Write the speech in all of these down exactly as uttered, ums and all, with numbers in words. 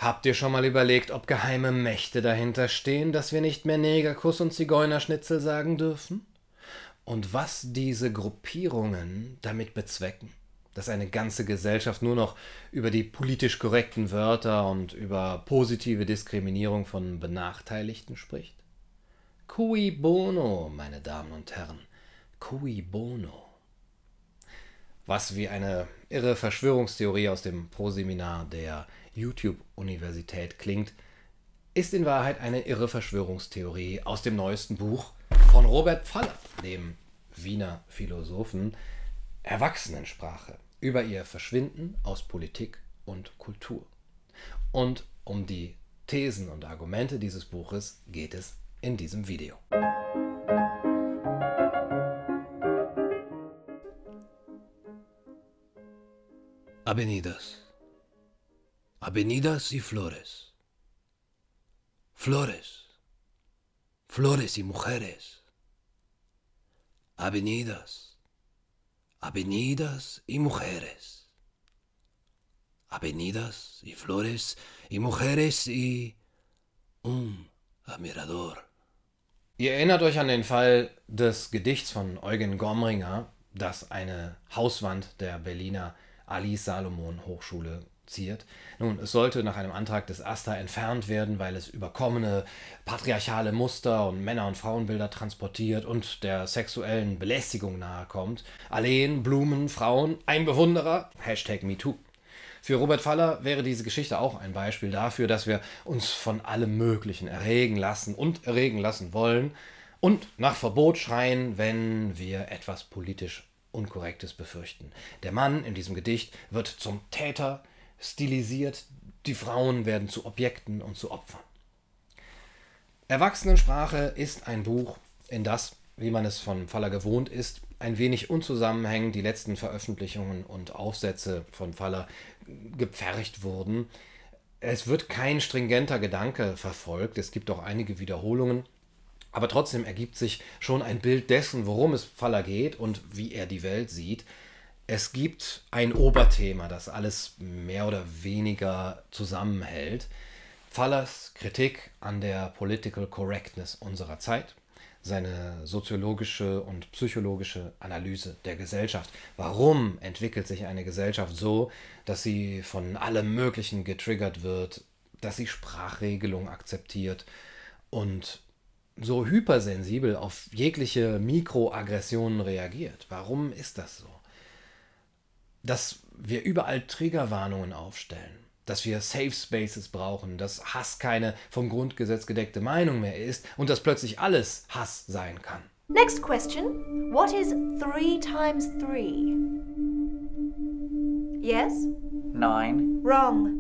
Habt ihr schon mal überlegt, ob geheime Mächte dahinter stehen, dass wir nicht mehr Negerkuss und Zigeunerschnitzel sagen dürfen? Und was diese Gruppierungen damit bezwecken? Dass eine ganze Gesellschaft nur noch über die politisch korrekten Wörter und über positive Diskriminierung von Benachteiligten spricht? Cui bono, meine Damen und Herren, cui bono. Was wie eine irre Verschwörungstheorie aus dem Proseminar der YouTube-Universität klingt, ist in Wahrheit eine irre Verschwörungstheorie aus dem neuesten Buch von Robert Pfaller, dem Wiener Philosophen, Erwachsenensprache, über ihr Verschwinden aus Politik und Kultur. Und um die Thesen und Argumente dieses Buches geht es in diesem Video. Avenidas. Avenidas y flores. Flores. Flores y mujeres. Avenidas. Avenidas y mujeres. Avenidas y flores y mujeres y un admirador. Ihr erinnert euch an den Fall des Gedichts von Eugen Gomringer, das eine Hauswand der Berliner Alice Salomon Hochschule ziert. Nun, es sollte nach einem Antrag des AStA entfernt werden, weil es überkommene patriarchale Muster und Männer- und Frauenbilder transportiert und der sexuellen Belästigung nahekommt. Alleen, Blumen, Frauen, ein Bewunderer, Hashtag MeToo. Für Robert Pfaller wäre diese Geschichte auch ein Beispiel dafür, dass wir uns von allem Möglichen erregen lassen und erregen lassen wollen und nach Verbot schreien, wenn wir etwas politisch Unkorrektes befürchten. Der Mann in diesem Gedicht wird zum Täter stilisiert, die Frauen werden zu Objekten und zu Opfern. Erwachsenensprache ist ein Buch, in das, wie man es von Pfaller gewohnt ist, ein wenig unzusammenhängend die letzten Veröffentlichungen und Aufsätze von Pfaller gepfercht wurden. Es wird kein stringenter Gedanke verfolgt, es gibt auch einige Wiederholungen, aber trotzdem ergibt sich schon ein Bild dessen, worum es Pfaller geht und wie er die Welt sieht. Es gibt ein Oberthema, das alles mehr oder weniger zusammenhält. Pfallers Kritik an der Political Correctness unserer Zeit, seine soziologische und psychologische Analyse der Gesellschaft. Warum entwickelt sich eine Gesellschaft so, dass sie von allem Möglichen getriggert wird, dass sie Sprachregelung akzeptiert und so hypersensibel auf jegliche Mikroaggressionen reagiert? Warum ist das so? Dass wir überall Triggerwarnungen aufstellen, dass wir Safe Spaces brauchen, dass Hass keine vom Grundgesetz gedeckte Meinung mehr ist und dass plötzlich alles Hass sein kann. Next question. What is three times three? Yes? Nine. Wrong.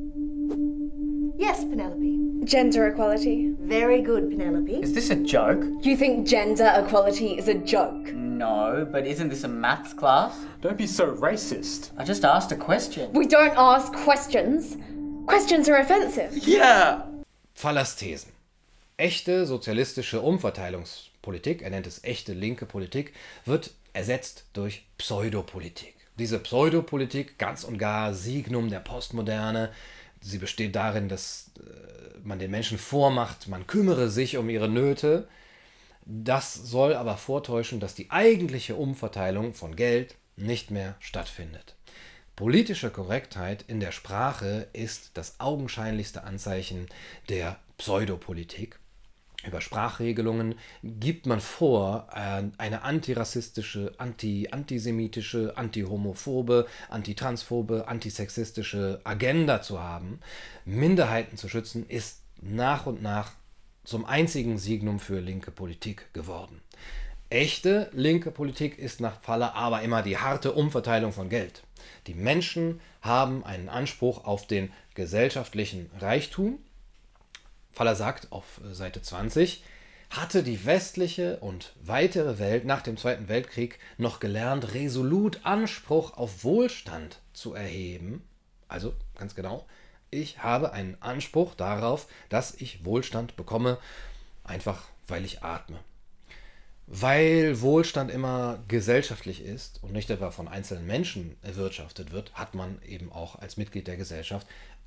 Yes, Penelope. Gender equality. Very good, Penelope. Is this a joke? You think gender equality is a joke? No, but isn't this a maths class? Don't be so racist. I just asked a question. We don't ask questions. Questions are offensive. Yeah! Pfallers Thesen. Echte sozialistische Umverteilungspolitik, er nennt es echte linke Politik, wird ersetzt durch Pseudopolitik. Diese Pseudopolitik, ganz und gar Signum der Postmoderne, sie besteht darin, dass äh, man den Menschen vormacht, man kümmere sich um ihre Nöte. Das soll aber vortäuschen, dass die eigentliche Umverteilung von Geld nicht mehr stattfindet. Politische Korrektheit in der Sprache ist das augenscheinlichste Anzeichen der Pseudopolitik. Über Sprachregelungen gibt man vor, eine antirassistische, anti antisemitische, antihomophobe, antitransphobe, antisexistische Agenda zu haben. Minderheiten zu schützen ist nach und nach zum einzigen Signum für linke Politik geworden. Echte linke Politik ist nach Pfaller aber immer die harte Umverteilung von Geld. Die Menschen haben einen Anspruch auf den gesellschaftlichen Reichtum. Pfaller sagt auf Seite zwanzig, hatte die westliche und weitere Welt nach dem Zweiten Weltkrieg noch gelernt, resolut Anspruch auf Wohlstand zu erheben. Also ganz genau, ich habe einen Anspruch darauf, dass ich Wohlstand bekomme, einfach weil ich atme. Weil Wohlstand immer gesellschaftlich ist und nicht etwa von einzelnen Menschen erwirtschaftet wird, hat man eben auch als Mitglied der Gesellschaft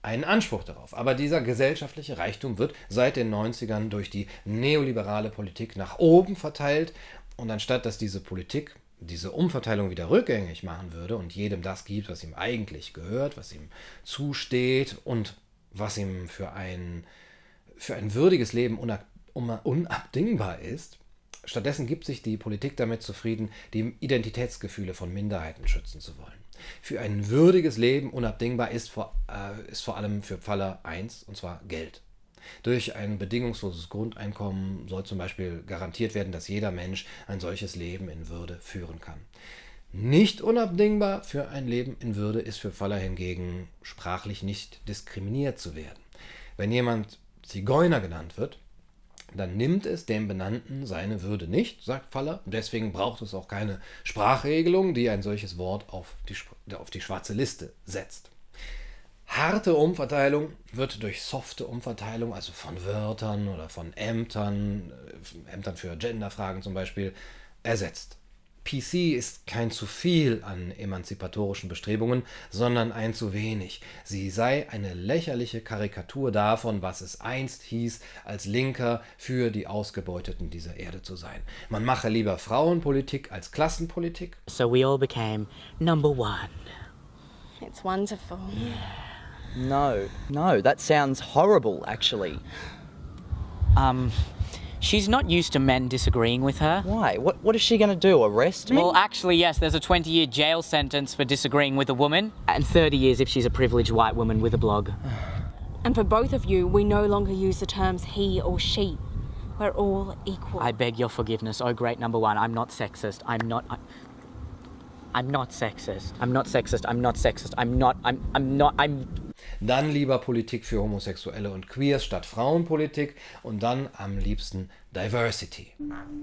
einen Anspruch darauf. Aber dieser gesellschaftliche Reichtum wird seit den neunzigern durch die neoliberale Politik nach oben verteilt. Und anstatt dass diese Politik diese Umverteilung wieder rückgängig machen würde und jedem das gibt, was ihm eigentlich gehört, was ihm zusteht und was ihm für ein, für ein würdiges Leben unab, unabdingbar ist, stattdessen gibt sich die Politik damit zufrieden, die Identitätsgefühle von Minderheiten schützen zu wollen. Für ein würdiges Leben unabdingbar ist vor, äh, ist vor allem für Pfaller eins, und zwar Geld. Durch ein bedingungsloses Grundeinkommen soll zum Beispiel garantiert werden, dass jeder Mensch ein solches Leben in Würde führen kann. Nicht unabdingbar für ein Leben in Würde ist für Pfaller hingegen, sprachlich nicht diskriminiert zu werden. Wenn jemand Zigeuner genannt wird, dann nimmt es dem Benannten seine Würde nicht, sagt Pfaller. Deswegen braucht es auch keine Sprachregelung, die ein solches Wort auf die, auf die schwarze Liste setzt. Harte Umverteilung wird durch softe Umverteilung, also von Wörtern oder von Ämtern, Ämtern für Genderfragen zum Beispiel, ersetzt. P C ist kein zu viel an emanzipatorischen Bestrebungen, sondern ein zu wenig. Sie sei eine lächerliche Karikatur davon, was es einst hieß, als Linker für die Ausgebeuteten dieser Erde zu sein. Man mache lieber Frauenpolitik als Klassenpolitik. So we all became number one. It's wonderful. No, no, that sounds horrible, actually. Um, she's not used to men disagreeing with her. Why? What, what is she going to do, arrest me? Well, actually, yes, there's a twenty-year jail sentence for disagreeing with a woman, and thirty years if she's a privileged white woman with a blog. And for both of you, we no longer use the terms he or she. We're all equal. I beg your forgiveness, oh great number one, I'm not sexist, I'm not... I I'm not sexist. I'm not sexist. I'm not sexist. I'm not. I'm. I'm not. I'm. Dann lieber Politik für Homosexuelle und Queers statt Frauenpolitik und dann am liebsten Diversity.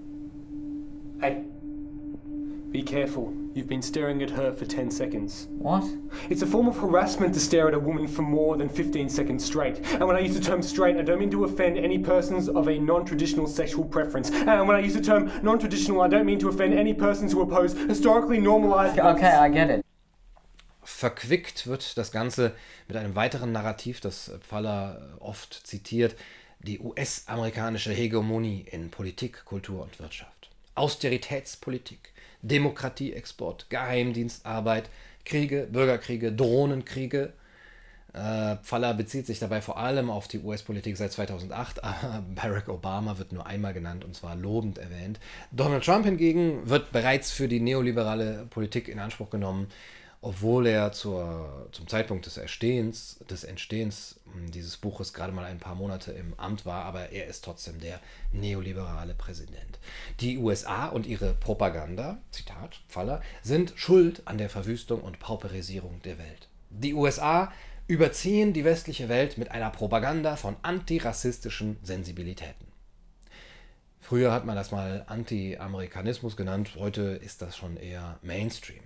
Hey, be careful. You've been staring at her for ten seconds. What? It's a form of harassment to stare at a woman for more than fifteen seconds straight. And when I use the term straight, I don't mean to offend any persons of a non-traditional sexual preference. And when I use the term non-traditional, I don't mean to offend any persons who oppose historically normalized... Okay, I get it. Verquickt wird das Ganze mit einem weiteren Narrativ, das Pfaller oft zitiert, die U S-amerikanische Hegemonie in Politik, Kultur und Wirtschaft. Austeritätspolitik, Demokratieexport, Geheimdienstarbeit, Kriege, Bürgerkriege, Drohnenkriege. Äh, Pfaller bezieht sich dabei vor allem auf die U S-Politik seit zweitausendacht, aber Barack Obama wird nur einmal genannt und zwar lobend erwähnt. Donald Trump hingegen wird bereits für die neoliberale Politik in Anspruch genommen, obwohl er zur, zum Zeitpunkt des Entstehens, des Entstehens dieses Buches gerade mal ein paar Monate im Amt war, aber er ist trotzdem der neoliberale Präsident. Die U S A und ihre Propaganda, Zitat Pfaller, sind schuld an der Verwüstung und Pauperisierung der Welt. Die U S A überziehen die westliche Welt mit einer Propaganda von antirassistischen Sensibilitäten. Früher hat man das mal Anti-Amerikanismus genannt, heute ist das schon eher Mainstream.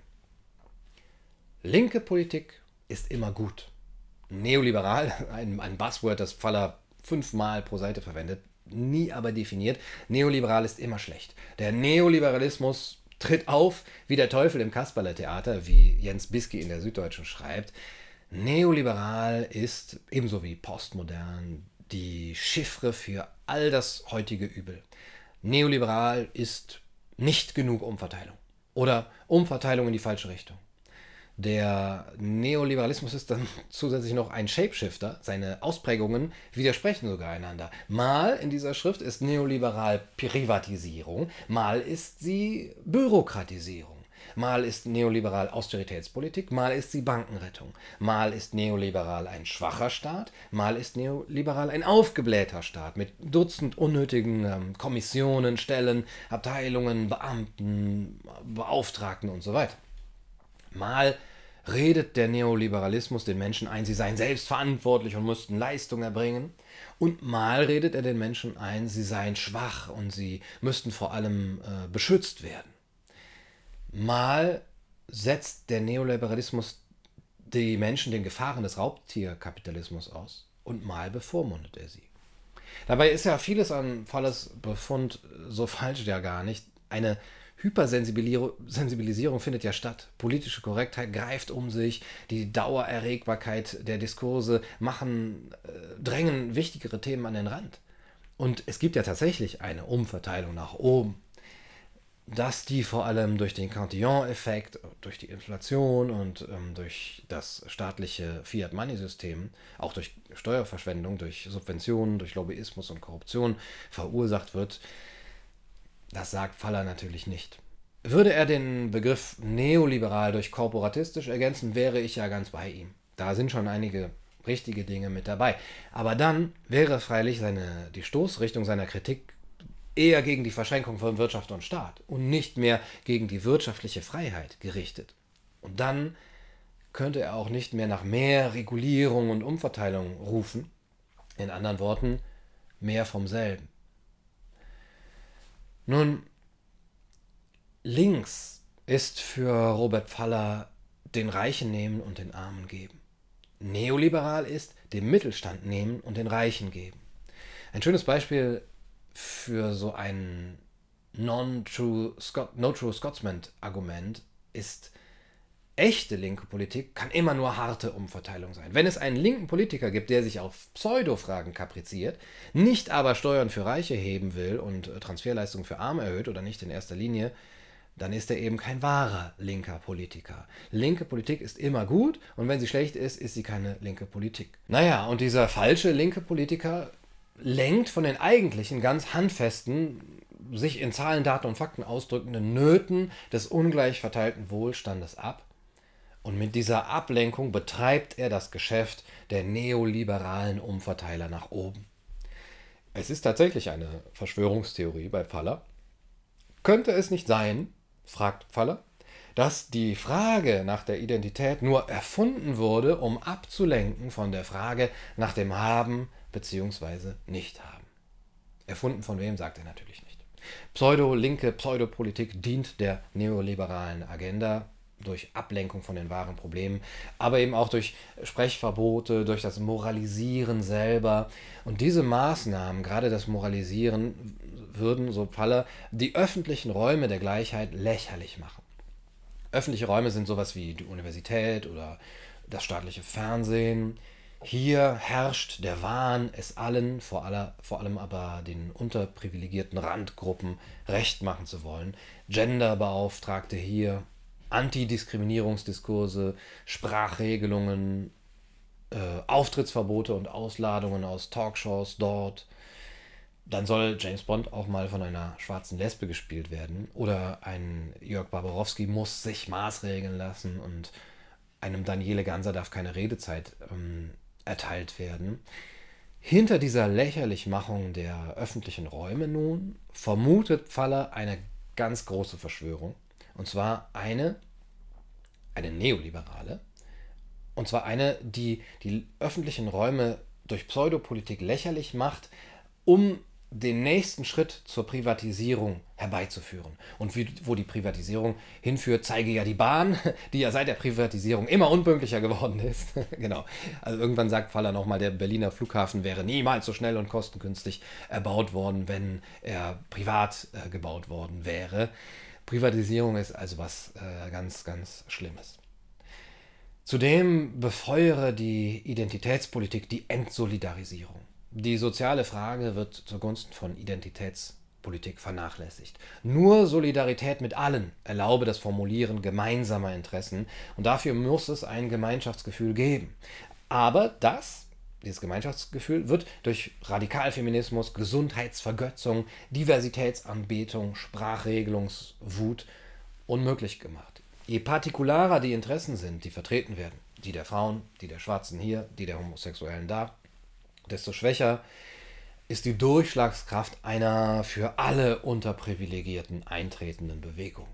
Linke Politik ist immer gut. Neoliberal, ein, ein Buzzword, das Pfaller fünfmal pro Seite verwendet, nie aber definiert. Neoliberal ist immer schlecht. Der Neoliberalismus tritt auf wie der Teufel im Kasperle-Theater, wie Jens Bisky in der Süddeutschen schreibt. Neoliberal ist, ebenso wie postmodern, die Chiffre für all das heutige Übel. Neoliberal ist nicht genug Umverteilung oder Umverteilung in die falsche Richtung. Der Neoliberalismus ist dann zusätzlich noch ein Shapeshifter. Seine Ausprägungen widersprechen sogar einander. Mal in dieser Schrift ist neoliberal Privatisierung, mal ist sie Bürokratisierung. Mal ist neoliberal Austeritätspolitik, mal ist sie Bankenrettung. Mal ist neoliberal ein schwacher Staat, mal ist neoliberal ein aufgeblähter Staat mit Dutzend unnötigen ähm, Kommissionen, Stellen, Abteilungen, Beamten, Beauftragten und so weiter. Mal redet der Neoliberalismus den Menschen ein, sie seien selbstverantwortlich und müssten Leistung erbringen. Und mal redet er den Menschen ein, sie seien schwach und sie müssten vor allem äh, beschützt werden. Mal setzt der Neoliberalismus die Menschen den Gefahren des Raubtierkapitalismus aus und mal bevormundet er sie. Dabei ist ja vieles an Pfallers Befund so falsch ja gar nicht. Eine Hypersensibilisierung findet ja statt. Politische Korrektheit greift um sich, die Dauererregbarkeit der Diskurse machen, äh, drängen wichtigere Themen an den Rand. Und es gibt ja tatsächlich eine Umverteilung nach oben. Dass die vor allem durch den Cantillon-Effekt, durch die Inflation und ähm, durch das staatliche Fiat-Money-System, auch durch Steuerverschwendung, durch Subventionen, durch Lobbyismus und Korruption verursacht wird, das sagt Faller natürlich nicht. Würde er den Begriff neoliberal durch korporatistisch ergänzen, wäre ich ja ganz bei ihm. Da sind schon einige richtige Dinge mit dabei. Aber dann wäre freilich seine, die Stoßrichtung seiner Kritik eher gegen die Verschränkung von Wirtschaft und Staat und nicht mehr gegen die wirtschaftliche Freiheit gerichtet. Und dann könnte er auch nicht mehr nach mehr Regulierung und Umverteilung rufen. In anderen Worten, mehr vom selben. Nun, links ist für Robert Faller den Reichen nehmen und den Armen geben. Neoliberal ist dem Mittelstand nehmen und den Reichen geben. Ein schönes Beispiel für so ein Non-True Scot- No-True Scotsman-Argument ist, echte linke Politik kann immer nur harte Umverteilung sein. Wenn es einen linken Politiker gibt, der sich auf Pseudo-Fragen kapriziert, nicht aber Steuern für Reiche heben will und Transferleistungen für Arme erhöht oder nicht in erster Linie, dann ist er eben kein wahrer linker Politiker. Linke Politik ist immer gut und wenn sie schlecht ist, ist sie keine linke Politik. Naja, und dieser falsche linke Politiker lenkt von den eigentlichen, ganz handfesten, sich in Zahlen, Daten und Fakten ausdrückenden Nöten des ungleich verteilten Wohlstandes ab. Und mit dieser Ablenkung betreibt er das Geschäft der neoliberalen Umverteiler nach oben. Es ist tatsächlich eine Verschwörungstheorie bei Faller. Könnte es nicht sein, fragt Faller, dass die Frage nach der Identität nur erfunden wurde, um abzulenken von der Frage nach dem Haben bzw. Nicht-Haben. Erfunden von wem, sagt er natürlich nicht. Pseudo-linke Pseudopolitik dient der neoliberalen Agenda durch Ablenkung von den wahren Problemen, aber eben auch durch Sprechverbote, durch das Moralisieren selber. Und diese Maßnahmen, gerade das Moralisieren, würden, so Faller, die öffentlichen Räume der Gleichheit lächerlich machen. Öffentliche Räume sind sowas wie die Universität oder das staatliche Fernsehen. Hier herrscht der Wahn, es allen, vor, aller, vor allem aber den unterprivilegierten Randgruppen, recht machen zu wollen. Genderbeauftragte hier, Antidiskriminierungsdiskurse, Sprachregelungen, äh, Auftrittsverbote und Ausladungen aus Talkshows dort. Dann soll James Bond auch mal von einer schwarzen Lesbe gespielt werden. Oder ein Jörg Barbarowski muss sich maßregeln lassen und einem Daniele Ganser darf keine Redezeit ähm, erteilt werden. Hinter dieser Lächerlichmachung der öffentlichen Räume nun vermutet Faller eine ganz große Verschwörung. Und zwar eine, eine neoliberale, und zwar eine, die die öffentlichen Räume durch Pseudopolitik lächerlich macht, um den nächsten Schritt zur Privatisierung herbeizuführen. Und wie, wo die Privatisierung hinführt, zeige ja die Bahn, die ja seit der Privatisierung immer unpünktlicher geworden ist. Genau. Also irgendwann sagt Faller nochmal, der Berliner Flughafen wäre niemals so schnell und kostengünstig erbaut worden, wenn er privat äh, gebaut worden wäre. Privatisierung ist also was äh, ganz, ganz Schlimmes. Zudem befeuere die Identitätspolitik die Entsolidarisierung. Die soziale Frage wird zugunsten von Identitätspolitik vernachlässigt. Nur Solidarität mit allen erlaube das Formulieren gemeinsamer Interessen und dafür muss es ein Gemeinschaftsgefühl geben. Aber das, dieses Gemeinschaftsgefühl, wird durch Radikalfeminismus, Gesundheitsvergötzung, Diversitätsanbetung, Sprachregelungswut unmöglich gemacht. Je partikularer die Interessen sind, die vertreten werden, die der Frauen, die der Schwarzen hier, die der Homosexuellen da, desto schwächer ist die Durchschlagskraft einer für alle Unterprivilegierten eintretenden Bewegung.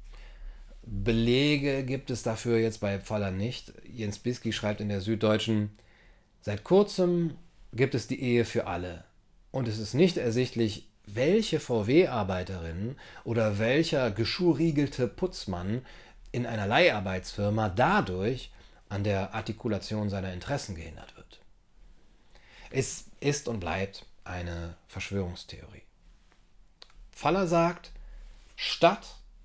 Belege gibt es dafür jetzt bei Faller nicht. Jens Bisky schreibt in der Süddeutschen: Seit kurzem gibt es die Ehe für alle und es ist nicht ersichtlich, welche V W-Arbeiterin oder welcher geschurriegelte Putzmann in einer Leiharbeitsfirma dadurch an der Artikulation seiner Interessen gehindert wird. Es ist und bleibt eine Verschwörungstheorie. Faller sagt, statt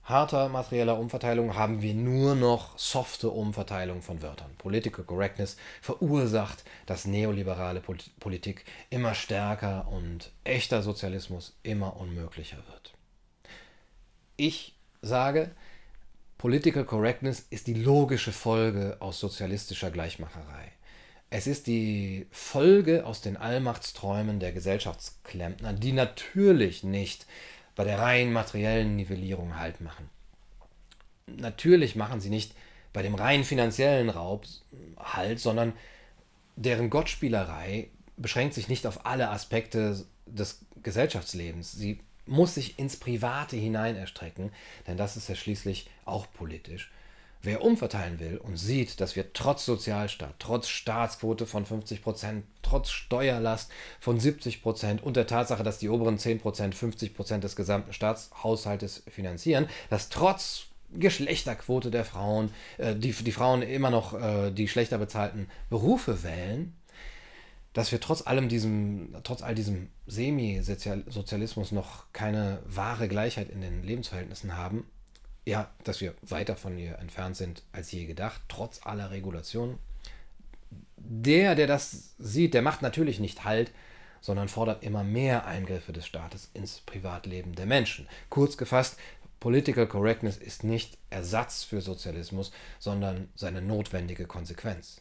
harter materieller Umverteilung haben wir nur noch softe Umverteilung von Wörtern. Political Correctness verursacht, dass neoliberale Politik immer stärker und echter Sozialismus immer unmöglicher wird. Ich sage, Political Correctness ist die logische Folge aus sozialistischer Gleichmacherei. Es ist die Folge aus den Allmachtsträumen der Gesellschaftsklempner, die natürlich nicht bei der rein materiellen Nivellierung Halt machen. Natürlich machen sie nicht bei dem rein finanziellen Raub Halt, sondern deren Gottspielerei beschränkt sich nicht auf alle Aspekte des Gesellschaftslebens. Sie muss sich ins Private hinein erstrecken, denn das ist ja schließlich auch politisch. Wer umverteilen will und sieht, dass wir trotz Sozialstaat, trotz Staatsquote von fünfzig Prozent, trotz Steuerlast von siebzig Prozent und der Tatsache, dass die oberen zehn Prozent fünfzig Prozent des gesamten Staatshaushaltes finanzieren, dass trotz Geschlechterquote der Frauen, äh, die, die Frauen immer noch äh, die schlechter bezahlten Berufe wählen, dass wir trotz allem diesem, trotz all diesem Semi-Sozialismus noch keine wahre Gleichheit in den Lebensverhältnissen haben, ja, dass wir weiter von ihr entfernt sind als je gedacht, trotz aller Regulationen. Der, der das sieht, der macht natürlich nicht Halt, sondern fordert immer mehr Eingriffe des Staates ins Privatleben der Menschen. Kurz gefasst, Political Correctness ist nicht Ersatz für Sozialismus, sondern seine notwendige Konsequenz.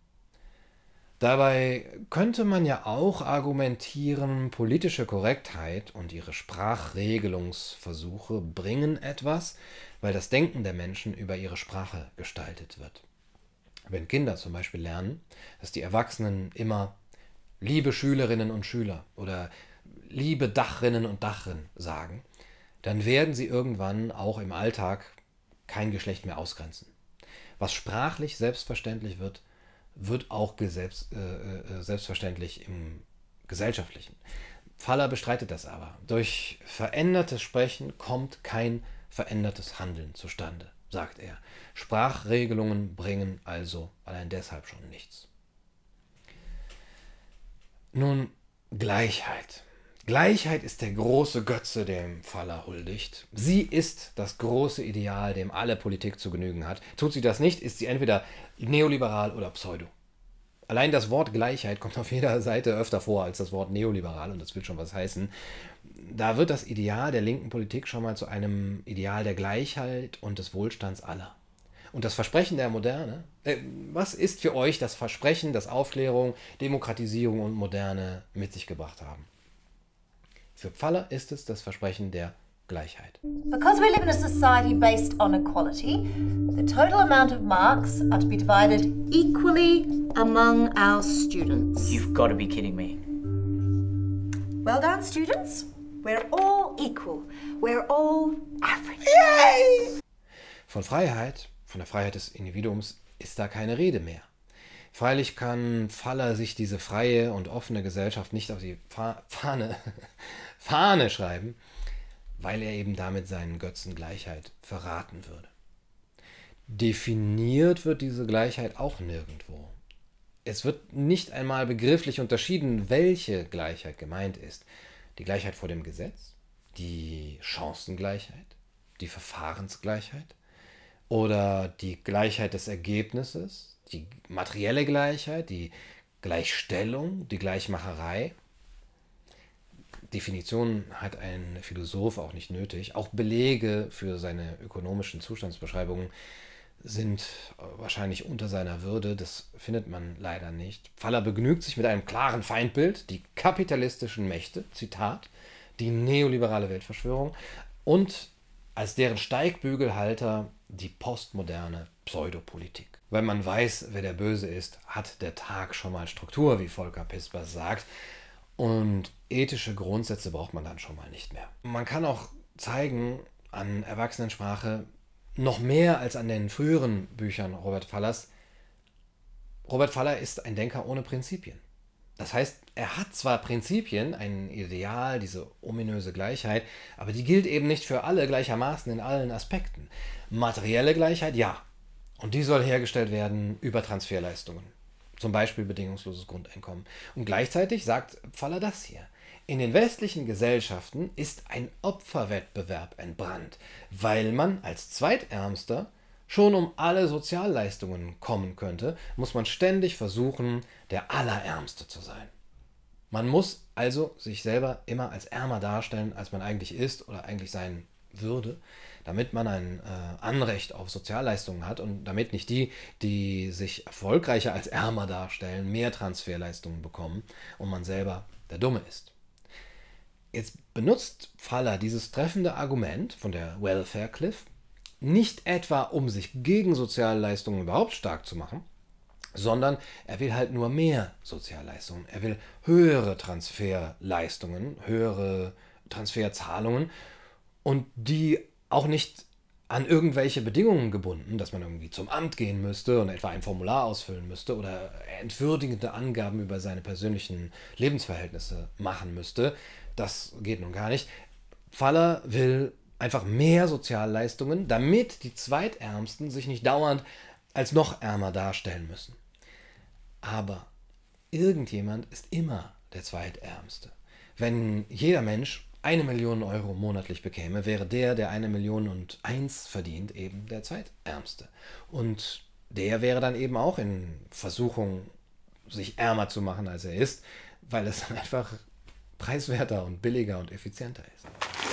Dabei könnte man ja auch argumentieren, politische Korrektheit und ihre Sprachregelungsversuche bringen etwas, weil das Denken der Menschen über ihre Sprache gestaltet wird. Wenn Kinder zum Beispiel lernen, dass die Erwachsenen immer liebe Schülerinnen und Schüler oder liebe Dachrinnen und Dachrin sagen, dann werden sie irgendwann auch im Alltag kein Geschlecht mehr ausgrenzen. Was sprachlich selbstverständlich wird, wird auch selbst, äh, selbstverständlich im Gesellschaftlichen. Faller bestreitet das aber. Durch verändertes Sprechen kommt kein verändertes Handeln zustande, sagt er. Sprachregelungen bringen also allein deshalb schon nichts. Nun, Gleichheit. Gleichheit ist der große Götze, dem Faller huldigt. Sie ist das große Ideal, dem alle Politik zu genügen hat. Tut sie das nicht, ist sie entweder neoliberal oder pseudo. Allein das Wort Gleichheit kommt auf jeder Seite öfter vor als das Wort neoliberal und das will schon was heißen. Da wird das Ideal der linken Politik schon mal zu einem Ideal der Gleichheit und des Wohlstands aller. Und das Versprechen der Moderne, äh, was ist für euch das Versprechen, das Aufklärung, Demokratisierung und Moderne mit sich gebracht haben? Für Faller ist es das Versprechen der Gleichheit. Because we live in a society based on equality, the total amount of marks are to be divided equally among our students. You've got to be kidding me. Well done, students. We're all equal. We're all average. Yay! Von Freiheit, von der Freiheit des Individuums, ist da keine Rede mehr. Freilich kann Faller sich diese freie und offene Gesellschaft nicht auf die Fahne, Fahne schreiben, weil er eben damit seinen Götzen Gleichheit verraten würde. Definiert wird diese Gleichheit auch nirgendwo. Es wird nicht einmal begrifflich unterschieden, welche Gleichheit gemeint ist. Die Gleichheit vor dem Gesetz, die Chancengleichheit, die Verfahrensgleichheit oder die Gleichheit des Ergebnisses, die materielle Gleichheit, die Gleichstellung, die Gleichmacherei. Definitionen hat ein Philosoph auch nicht nötig. Auch Belege für seine ökonomischen Zustandsbeschreibungen sind wahrscheinlich unter seiner Würde. Das findet man leider nicht. Faller begnügt sich mit einem klaren Feindbild, die kapitalistischen Mächte, Zitat, die neoliberale Weltverschwörung und als deren Steigbügelhalter die postmoderne Pseudopolitik. Wenn man weiß, wer der Böse ist, hat der Tag schon mal Struktur, wie Volker Pispers sagt. Und ethische Grundsätze braucht man dann schon mal nicht mehr. Man kann auch zeigen an Erwachsenensprache, noch mehr als an den früheren Büchern Robert Fallers, Robert Faller ist ein Denker ohne Prinzipien. Das heißt, er hat zwar Prinzipien, ein Ideal, diese ominöse Gleichheit, aber die gilt eben nicht für alle gleichermaßen in allen Aspekten. Materielle Gleichheit, ja. Und die soll hergestellt werden über Transferleistungen. Zum Beispiel bedingungsloses Grundeinkommen. Und gleichzeitig sagt Faller das hier. In den westlichen Gesellschaften ist ein Opferwettbewerb entbrannt, weil man als Zweitärmster schon um alle Sozialleistungen kommen könnte, muss man ständig versuchen, der Allerärmste zu sein. Man muss also sich selber immer als ärmer darstellen, als man eigentlich ist oder eigentlich sein würde, damit man ein äh, Anrecht auf Sozialleistungen hat und damit nicht die, die sich erfolgreicher als ärmer darstellen, mehr Transferleistungen bekommen und man selber der Dumme ist. Jetzt benutzt Faller dieses treffende Argument von der Welfare Cliff nicht etwa, um sich gegen Sozialleistungen überhaupt stark zu machen, sondern er will halt nur mehr Sozialleistungen. Er will höhere Transferleistungen, höhere Transferzahlungen und die auch nicht an irgendwelche Bedingungen gebunden, dass man irgendwie zum Amt gehen müsste und etwa ein Formular ausfüllen müsste oder entwürdigende Angaben über seine persönlichen Lebensverhältnisse machen müsste. Das geht nun gar nicht. Faller will einfach mehr Sozialleistungen, damit die Zweitärmsten sich nicht dauernd als noch ärmer darstellen müssen. Aber irgendjemand ist immer der Zweitärmste. Wenn jeder Mensch eine Million Euro monatlich bekäme, wäre der, der eine Million und eins verdient, eben der Zweitärmste. Und der wäre dann eben auch in Versuchung, sich ärmer zu machen, als er ist, weil es dann einfach preiswerter und billiger und effizienter ist.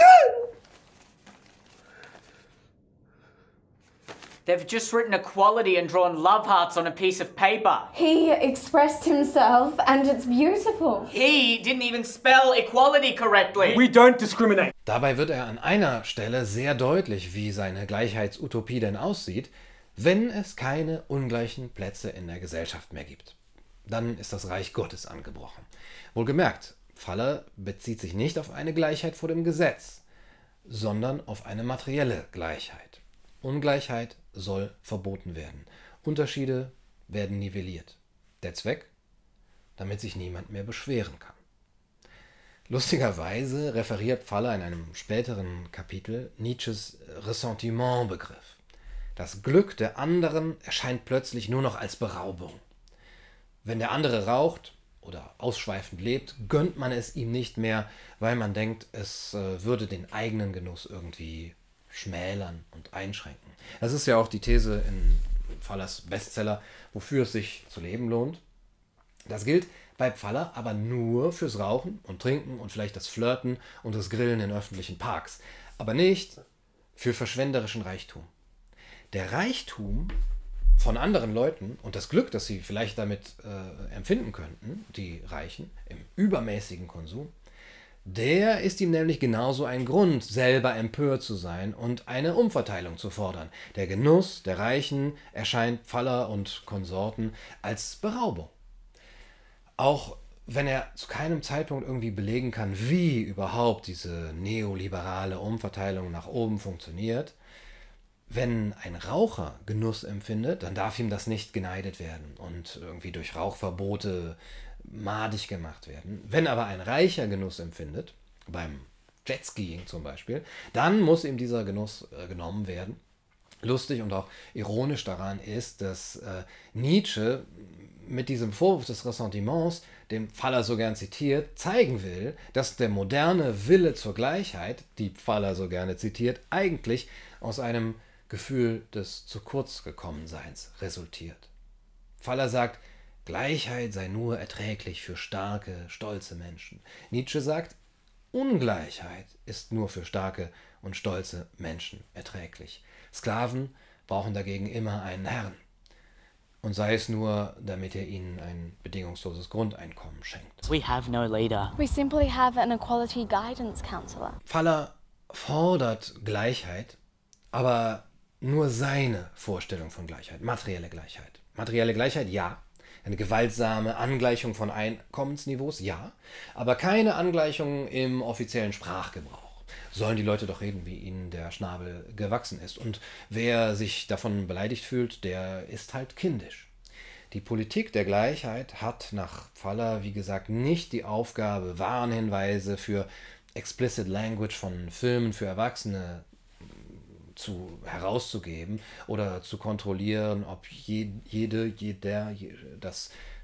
They've just written equality and drawn love hearts on a piece of paper. He expressed himself and it's beautiful. He didn't even spell equality correctly. We don't discriminate. Dabei wird er an einer Stelle sehr deutlich, wie seine Gleichheitsutopie denn aussieht, wenn es keine ungleichen Plätze in der Gesellschaft mehr gibt. Dann ist das Reich Gottes angebrochen. Wohlgemerkt, Faller bezieht sich nicht auf eine Gleichheit vor dem Gesetz, sondern auf eine materielle Gleichheit. Ungleichheit soll verboten werden. Unterschiede werden nivelliert. Der Zweck? Damit sich niemand mehr beschweren kann. Lustigerweise referiert Faller in einem späteren Kapitel Nietzsches Ressentiment-Begriff. Das Glück der anderen erscheint plötzlich nur noch als Beraubung. Wenn der andere raucht oder ausschweifend lebt, gönnt man es ihm nicht mehr, weil man denkt, es äh, würde den eigenen Genuss irgendwie schmälern und einschränken. Das ist ja auch die These in Fallers Bestseller, wofür es sich zu leben lohnt. Das gilt bei Faller aber nur fürs Rauchen und Trinken und vielleicht das Flirten und das Grillen in öffentlichen Parks, aber nicht für verschwenderischen Reichtum. Der Reichtum von anderen Leuten und das Glück, das sie vielleicht damit äh, empfinden könnten, die Reichen, im übermäßigen Konsum, der ist ihm nämlich genauso ein Grund, selber empört zu sein und eine Umverteilung zu fordern. Der Genuss der Reichen erscheint Faller und Konsorten als Beraubung. Auch wenn er zu keinem Zeitpunkt irgendwie belegen kann, wie überhaupt diese neoliberale Umverteilung nach oben funktioniert, wenn ein Raucher Genuss empfindet, dann darf ihm das nicht geneidet werden und irgendwie durch Rauchverbote madig gemacht werden. Wenn aber ein Reicher Genuss empfindet, beim Jetskiing zum Beispiel, dann muss ihm dieser Genuss äh, genommen werden. Lustig und auch ironisch daran ist, dass äh, Nietzsche mit diesem Vorwurf des Ressentiments, den Faller so gern zitiert, zeigen will, dass der moderne Wille zur Gleichheit, die Faller so gerne zitiert, eigentlich aus einem Gefühl des zu kurz gekommen Seins resultiert. Faller sagt, Gleichheit sei nur erträglich für starke, stolze Menschen. Nietzsche sagt, Ungleichheit ist nur für starke und stolze Menschen erträglich. Sklaven brauchen dagegen immer einen Herrn. Und sei es nur, damit er ihnen ein bedingungsloses Grundeinkommen schenkt. We have no leader. We simply have an equality guidance counselor. Faller fordert Gleichheit, aber nur seine Vorstellung von Gleichheit, materielle Gleichheit. Materielle Gleichheit, ja. Eine gewaltsame Angleichung von Einkommensniveaus, ja, aber keine Angleichung im offiziellen Sprachgebrauch. Sollen die Leute doch reden, wie ihnen der Schnabel gewachsen ist. Und wer sich davon beleidigt fühlt, der ist halt kindisch. Die Politik der Gleichheit hat nach Faller, wie gesagt, nicht die Aufgabe, Warnhinweise für explicit language von Filmen für Erwachsene zu, herauszugeben oder zu kontrollieren, ob je, jede, jeder je, das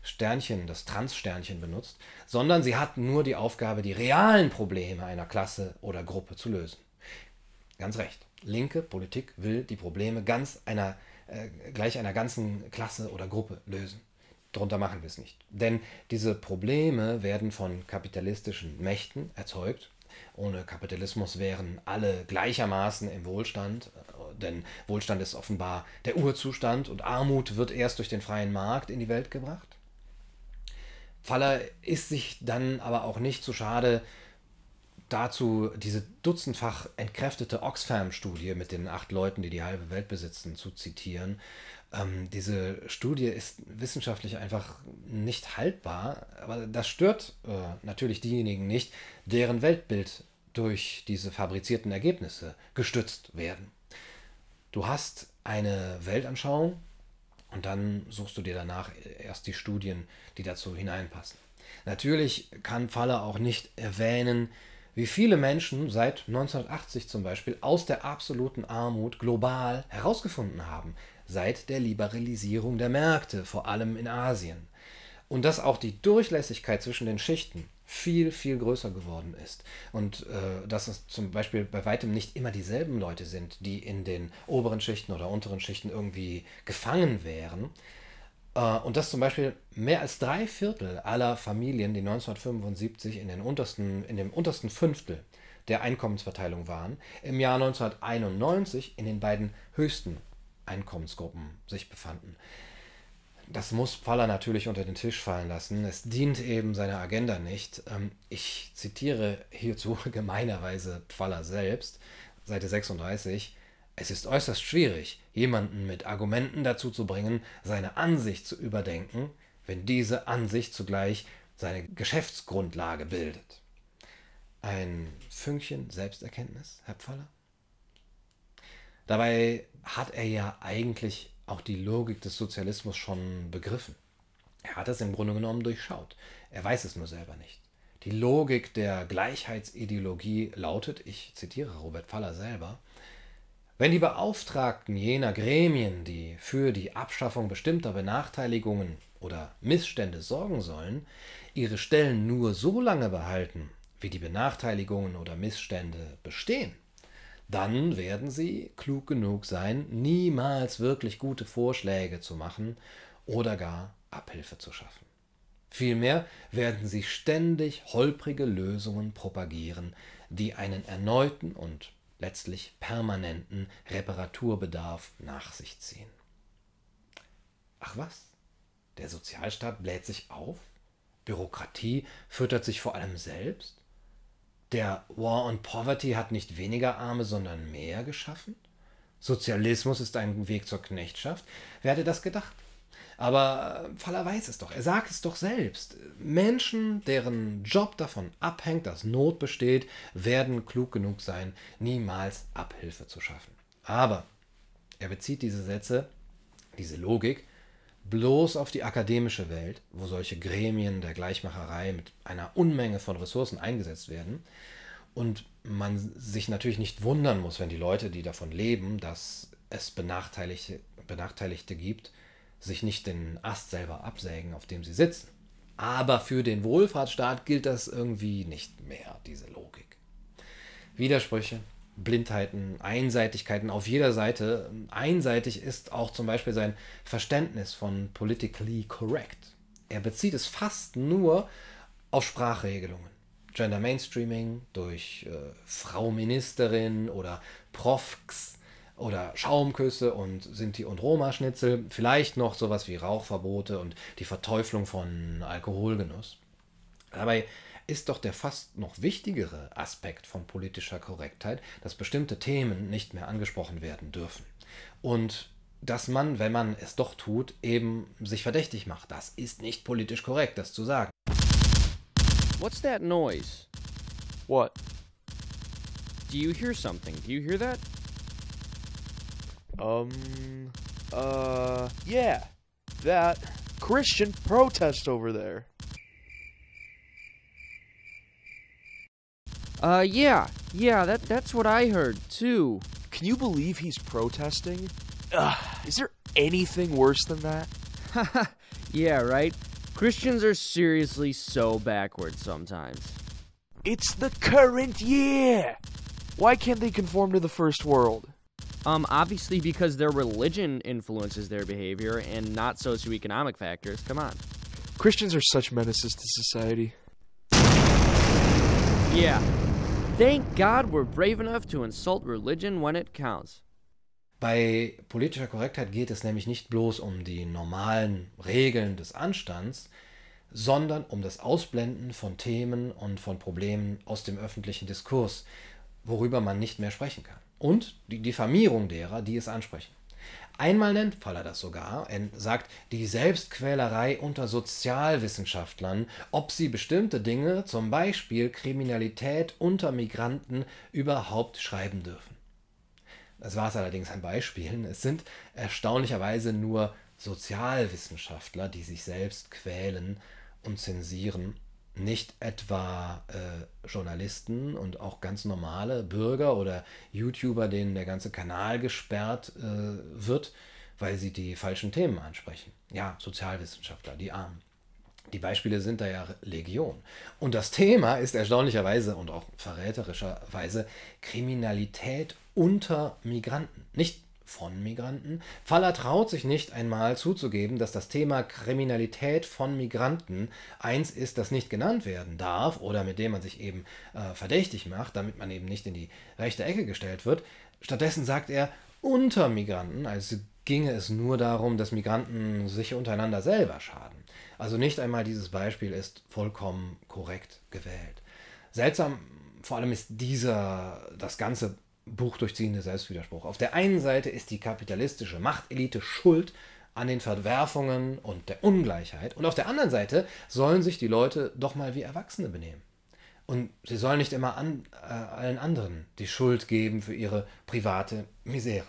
Sternchen, das Trans-Sternchen benutzt, sondern sie hat nur die Aufgabe, die realen Probleme einer Klasse oder Gruppe zu lösen. Ganz recht. Linke Politik will die Probleme ganz einer, äh, gleich einer ganzen Klasse oder Gruppe lösen. Darunter machen wir es nicht. Denn diese Probleme werden von kapitalistischen Mächten erzeugt. Ohne Kapitalismus wären alle gleichermaßen im Wohlstand, denn Wohlstand ist offenbar der Urzustand und Armut wird erst durch den freien Markt in die Welt gebracht. Faller ist sich dann aber auch nicht zu schade, dazu diese dutzendfach entkräftete Oxfam-Studie mit den acht Leuten, die die halbe Welt besitzen, zu zitieren. Ähm, diese Studie ist wissenschaftlich einfach nicht haltbar, aber das stört äh, natürlich diejenigen nicht, deren Weltbild durch diese fabrizierten Ergebnisse gestützt werden. Du hast eine Weltanschauung und dann suchst du dir danach erst die Studien, die dazu hineinpassen. Natürlich kann Faller auch nicht erwähnen, wie viele Menschen seit neunzehnhundertachtzig zum Beispiel aus der absoluten Armut global herausgefunden haben, seit der Liberalisierung der Märkte, vor allem in Asien. Und dass auch die Durchlässigkeit zwischen den Schichten viel, viel größer geworden ist. Und äh, dass es zum Beispiel bei weitem nicht immer dieselben Leute sind, die in den oberen Schichten oder unteren Schichten irgendwie gefangen wären. Und dass zum Beispiel mehr als drei Viertel aller Familien, die neunzehnhundertfünfundsiebzig in, den untersten, in dem untersten Fünftel der Einkommensverteilung waren, im Jahr neunzehnhunderteinundneunzig in den beiden höchsten Einkommensgruppen sich befanden. Das muss Faller natürlich unter den Tisch fallen lassen. Es dient eben seiner Agenda nicht. Ich zitiere hierzu gemeinerweise Faller selbst, Seite sechsunddreißig. Es ist äußerst schwierig, jemanden mit Argumenten dazu zu bringen, seine Ansicht zu überdenken, wenn diese Ansicht zugleich seine Geschäftsgrundlage bildet. Ein Fünkchen Selbsterkenntnis, Herr Faller? Dabei hat er ja eigentlich auch die Logik des Sozialismus schon begriffen. Er hat es im Grunde genommen durchschaut. Er weiß es nur selber nicht. Die Logik der Gleichheitsideologie lautet, ich zitiere Robert Faller selber, wenn die Beauftragten jener Gremien, die für die Abschaffung bestimmter Benachteiligungen oder Missstände sorgen sollen, ihre Stellen nur so lange behalten, wie die Benachteiligungen oder Missstände bestehen, dann werden sie klug genug sein, niemals wirklich gute Vorschläge zu machen oder gar Abhilfe zu schaffen. Vielmehr werden sie ständig holprige Lösungen propagieren, die einen erneuten und letztlich permanenten Reparaturbedarf nach sich ziehen. Ach was? Der Sozialstaat bläht sich auf? Bürokratie füttert sich vor allem selbst? Der War on Poverty hat nicht weniger Arme, sondern mehr geschaffen? Sozialismus ist ein Weg zur Knechtschaft? Wer hätte das gedacht? Aber Faller weiß es doch, er sagt es doch selbst. Menschen, deren Job davon abhängt, dass Not besteht, werden klug genug sein, niemals Abhilfe zu schaffen. Aber er bezieht diese Sätze, diese Logik, bloß auf die akademische Welt, wo solche Gremien der Gleichmacherei mit einer Unmenge von Ressourcen eingesetzt werden und man sich natürlich nicht wundern muss, wenn die Leute, die davon leben, dass es Benachteiligte, Benachteiligte gibt, sich nicht den Ast selber absägen, auf dem sie sitzen. Aber für den Wohlfahrtsstaat gilt das irgendwie nicht mehr, diese Logik. Widersprüche, Blindheiten, Einseitigkeiten auf jeder Seite. Einseitig ist auch zum Beispiel sein Verständnis von politically correct. Er bezieht es fast nur auf Sprachregelungen. Gender Mainstreaming durch äh, Frau Ministerin oder Profx oder Schaumküsse und Sinti- und Roma-Schnitzel, vielleicht noch sowas wie Rauchverbote und die Verteuflung von Alkoholgenuss. Dabei ist doch der fast noch wichtigere Aspekt von politischer Korrektheit, dass bestimmte Themen nicht mehr angesprochen werden dürfen. Und dass man, wenn man es doch tut, eben sich verdächtig macht. Das ist nicht politisch korrekt, das zu sagen. What's that noise? What? Do you hear something? Do you hear that? Um, uh, yeah, that Christian protest over there. Uh, yeah, yeah, that, that's what I heard, too. Can you believe he's protesting? Ugh, is there anything worse than that? Haha, yeah, right? Christians are seriously so backwards sometimes. It's the current year! Why can't they conform to the first world? Um, obviously because their religion influences their behavior and not socioeconomic factors. Come on. Christians are such menaces to society. Yeah. Thank God we're brave enough to insult religion when it counts. Bei politischer Korrektheit geht es nämlich nicht bloß um die normalen Regeln des Anstands, sondern um das Ausblenden von Themen und von Problemen aus dem öffentlichen Diskurs, worüber man nicht mehr sprechen kann. Und die Diffamierung derer, die es ansprechen. Einmal nennt Faller das sogar. Er sagt, die Selbstquälerei unter Sozialwissenschaftlern, ob sie bestimmte Dinge, zum Beispiel Kriminalität unter Migranten, überhaupt schreiben dürfen. Das war es allerdings an Beispielen. Es sind erstaunlicherweise nur Sozialwissenschaftler, die sich selbst quälen und zensieren, nicht etwa äh, Journalisten und auch ganz normale Bürger oder YouTuber, denen der ganze Kanal gesperrt äh, wird, weil sie die falschen Themen ansprechen. Ja, Sozialwissenschaftler, die Armen. Die Beispiele sind da ja Legion. Und das Thema ist erstaunlicherweise und auch verräterischerweise Kriminalität unter Migranten, nicht von Migranten. Faller traut sich nicht einmal zuzugeben, dass das Thema Kriminalität von Migranten eins ist, das nicht genannt werden darf oder mit dem man sich eben äh, verdächtig macht, damit man eben nicht in die rechte Ecke gestellt wird. Stattdessen sagt er unter Migranten, also ginge es nur darum, dass Migranten sich untereinander selber schaden. Also nicht einmal dieses Beispiel ist vollkommen korrekt gewählt. Seltsam vor allem ist dieser, das ganze Buch durchziehende Selbstwiderspruch. Auf der einen Seite ist die kapitalistische Machtelite schuld an den Verwerfungen und der Ungleichheit und auf der anderen Seite sollen sich die Leute doch mal wie Erwachsene benehmen. Und sie sollen nicht immer an, äh, allen anderen die Schuld geben für ihre private Misere.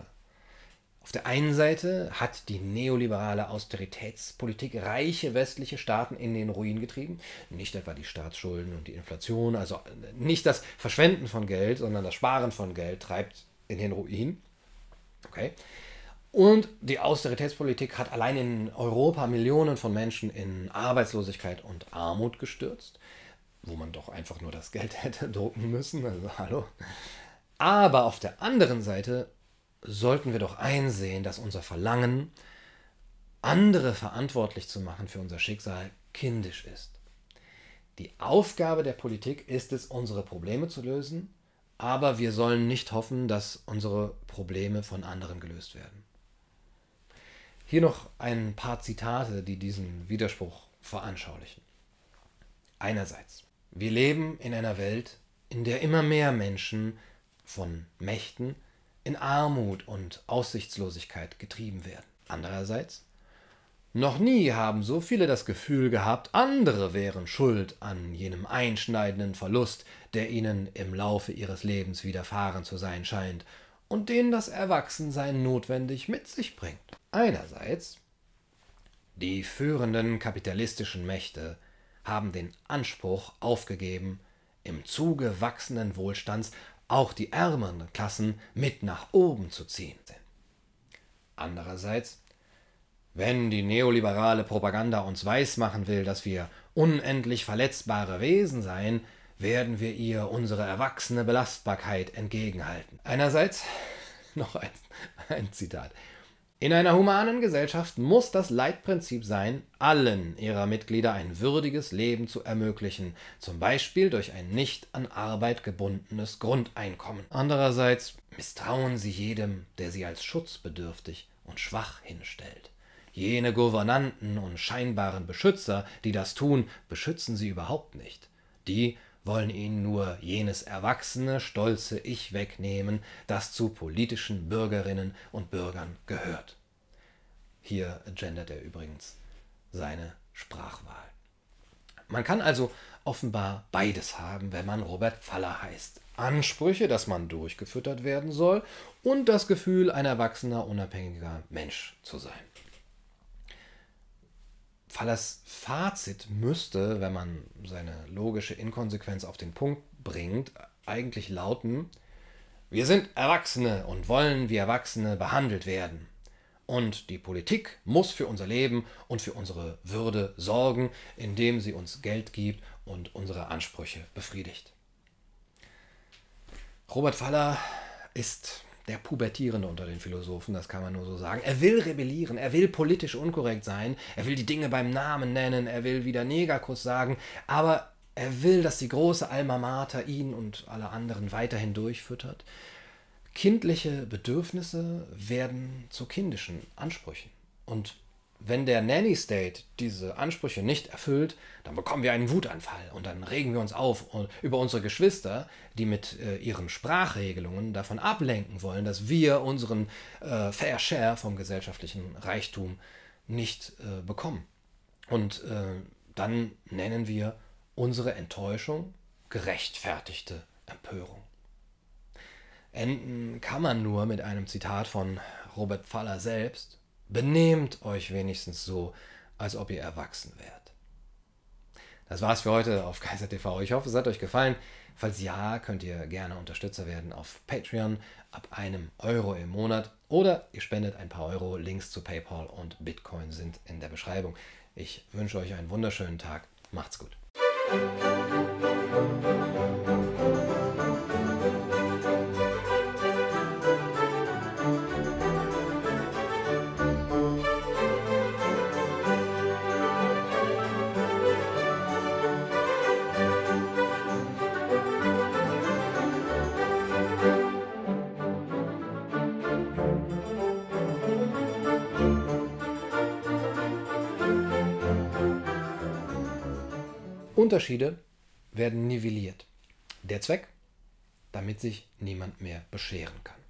Auf der einen Seite hat die neoliberale Austeritätspolitik reiche westliche Staaten in den Ruin getrieben. Nicht etwa die Staatsschulden und die Inflation, also nicht das Verschwenden von Geld, sondern das Sparen von Geld treibt in den Ruin. Okay. Und die Austeritätspolitik hat allein in Europa Millionen von Menschen in Arbeitslosigkeit und Armut gestürzt, wo man doch einfach nur das Geld hätte drucken müssen. Also hallo. Aber auf der anderen Seite sollten wir doch einsehen, dass unser Verlangen, andere verantwortlich zu machen für unser Schicksal, kindisch ist. Die Aufgabe der Politik ist es, unsere Probleme zu lösen, aber wir sollen nicht hoffen, dass unsere Probleme von anderen gelöst werden. Hier noch ein paar Zitate, die diesen Widerspruch veranschaulichen. Einerseits, wir leben in einer Welt, in der immer mehr Menschen von Mächten in Armut und Aussichtslosigkeit getrieben werden. Andererseits, noch nie haben so viele das Gefühl gehabt, andere wären schuld an jenem einschneidenden Verlust, der ihnen im Laufe ihres Lebens widerfahren zu sein scheint und den das Erwachsensein notwendig mit sich bringt. Einerseits, die führenden kapitalistischen Mächte haben den Anspruch aufgegeben, im Zuge wachsenden Wohlstands auch die ärmeren Klassen mit nach oben zu ziehen. Andererseits, wenn die neoliberale Propaganda uns weismachen will, dass wir unendlich verletzbare Wesen seien, werden wir ihr unsere erwachsene Belastbarkeit entgegenhalten. Einerseits, noch ein, ein Zitat, in einer humanen Gesellschaft muss das Leitprinzip sein, allen ihrer Mitglieder ein würdiges Leben zu ermöglichen, zum Beispiel durch ein nicht an Arbeit gebundenes Grundeinkommen. Andererseits misstrauen sie jedem, der sie als schutzbedürftig und schwach hinstellt. Jene Gouvernanten und scheinbaren Beschützer, die das tun, beschützen sie überhaupt nicht. Die wollen ihnen nur jenes erwachsene, stolze Ich wegnehmen, das zu politischen Bürgerinnen und Bürgern gehört. Hier gendert er übrigens seine Sprachwahl. Man kann also offenbar beides haben, wenn man Robert Faller heißt. Ansprüche, dass man durchgefüttert werden soll und das Gefühl, ein erwachsener, unabhängiger Mensch zu sein. Fallers Fazit müsste, wenn man seine logische Inkonsequenz auf den Punkt bringt, eigentlich lauten: Wir sind Erwachsene und wollen wie Erwachsene behandelt werden. Und die Politik muss für unser Leben und für unsere Würde sorgen, indem sie uns Geld gibt und unsere Ansprüche befriedigt. Robert Faller ist der Pubertierende unter den Philosophen, das kann man nur so sagen. Er will rebellieren, er will politisch unkorrekt sein, er will die Dinge beim Namen nennen, er will wieder Negerkuss sagen, aber er will, dass die große Alma Mater ihn und alle anderen weiterhin durchfüttert. Kindliche Bedürfnisse werden zu kindischen Ansprüchen. Und wenn der Nanny-State diese Ansprüche nicht erfüllt, dann bekommen wir einen Wutanfall und dann regen wir uns auf über unsere Geschwister, die mit äh, ihren Sprachregelungen davon ablenken wollen, dass wir unseren äh, Fair Share vom gesellschaftlichen Reichtum nicht äh, bekommen. Und äh, dann nennen wir unsere Enttäuschung gerechtfertigte Empörung. Enden kann man nur mit einem Zitat von Robert Faller selbst: Benehmt euch wenigstens so, als ob ihr erwachsen wärt. Das war's für heute auf Kaiser T V. Ich hoffe, es hat euch gefallen. Falls ja, könnt ihr gerne Unterstützer werden auf Patreon ab einem Euro im Monat oder ihr spendet ein paar Euro. Links zu PayPal und Bitcoin sind in der Beschreibung. Ich wünsche euch einen wunderschönen Tag. Macht's gut. Unterschiede werden nivelliert. Der Zweck, damit sich niemand mehr bescheren kann.